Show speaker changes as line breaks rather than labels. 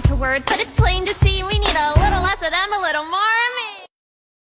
to words, but it's plain to see we need a little less of them, a little more